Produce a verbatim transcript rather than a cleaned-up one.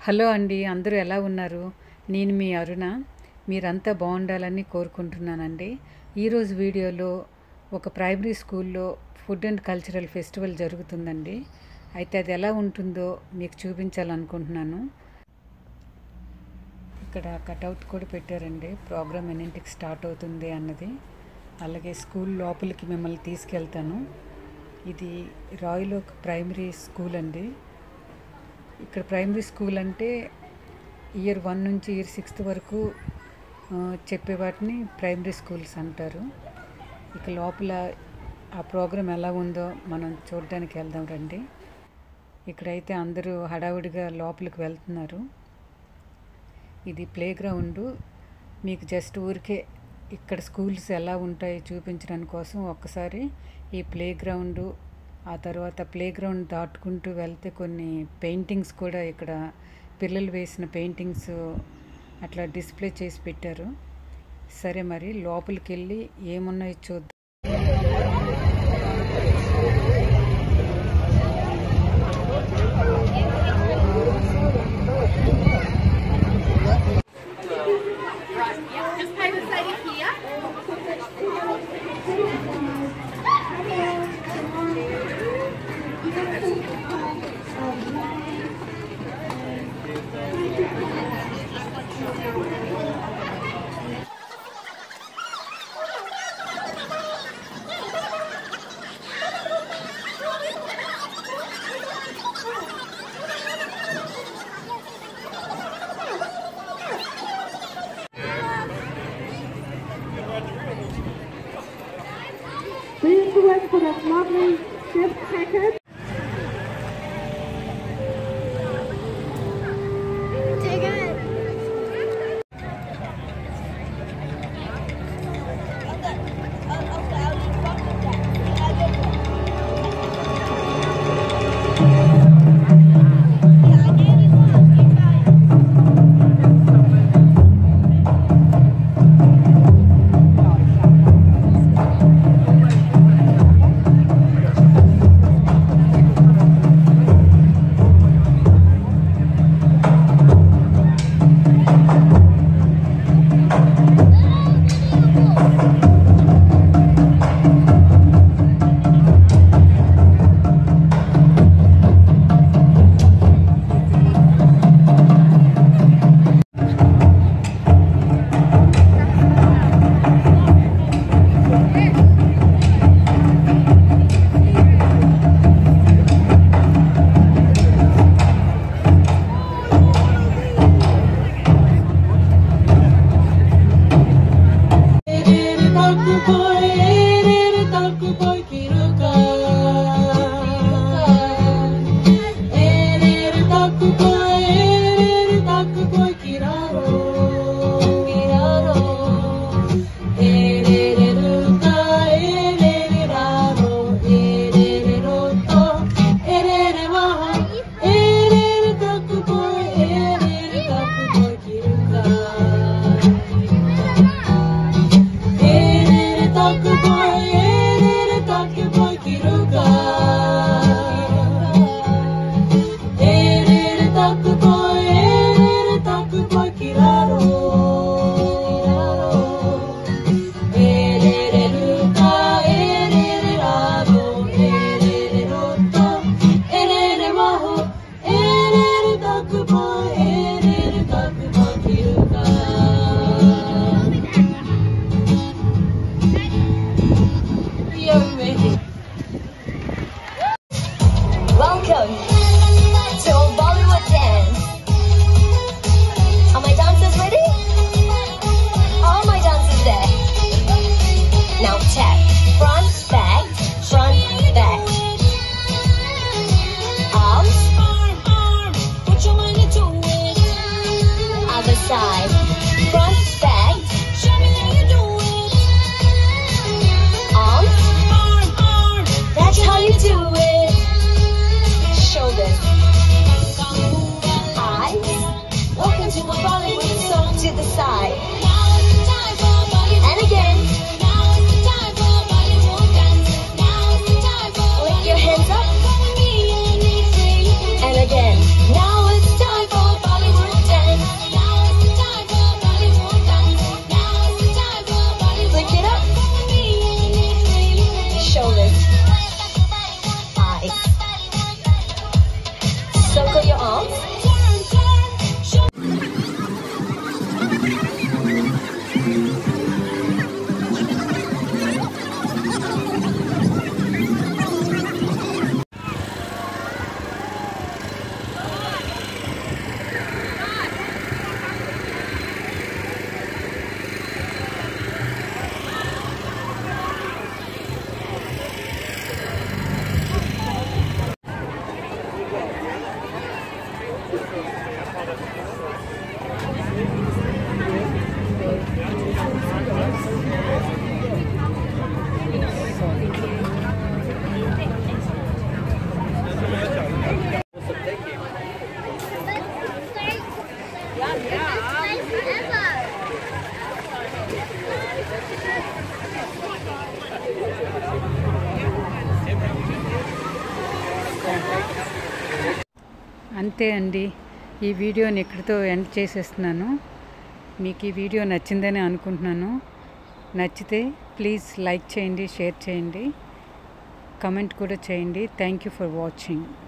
Hello అండి, అందరూ ఎలా ఉన్నారు? నేను మీ అరుణ. మీరంతా బాగుండాలని కోరుకుంటున్నానండి. ఈరోజు వీడియోలో ఒక ప్రైమరీ స్కూల్లో ఫుడ్ అండ్ కల్చరల్ ఫెస్టివల్ జరుగుతుందండి. అయితే అది ఎలా ఉంటుందో మీకు చూపించాలనుకుంటున్నాను. ఇక్కడ కటౌట్ కూడా పెట్టారండి, ప్రోగ్రామ్ ఎన్నింటికి స్టార్ట్ అవుతుంది అన్నది. అలాగే స్కూల్ లోపలికి మిమ్మల్ని తీసుకెళ్తాను. ఇది రాయల్ ఓక్ ప్రైమరీ స్కూల్ అండి. ఇక్కడ ప్రైమరీ స్కూల్ అంటే ఇయర్ వన్ నుంచి ఇయర్ సిక్స్త్ వరకు చెప్పే వాటిని ప్రైమరీ స్కూల్స్ అంటారు. ఇక లోపల ఆ ప్రోగ్రాం ఎలా ఉందో మనం చూడడానికి వెళ్దాం రండి. ఇక్కడైతే అందరూ హడావుడిగా లోపలికి వెళ్తున్నారు. ఇది ప్లే గ్రౌండ్. మీకు జస్ట్ ఊరికే ఇక్కడ స్కూల్స్ ఎలా ఉంటాయో చూపించడానికి కోసం ఒక్కసారి ఈ ప్లే గ్రౌండ్, ఆ తర్వాత ప్లే గ్రౌండ్ దాటుకుంటూ వెళ్తే కొన్ని పెయింటింగ్స్ కూడా ఇక్కడ పిల్లలు వేసిన పెయింటింగ్స్ అట్లా డిస్ప్లే చేసి పెట్టారు. సరే, మరి లోపలికి వెళ్ళి ఏమున్నాయో చూద్దాం. Please go in for that lovely gift packet. Take it. అంతే అండి, ఈ వీడియోని ఇక్కడితో ఎండ్ చేసేస్తున్నాను. మీకు ఈ వీడియో నచ్చిందని అనుకుంటున్నాను. నచ్చితే ప్లీజ్ లైక్ చేయండి, షేర్ చేయండి, కమెంట్ కూడా చేయండి. Thank you for watching.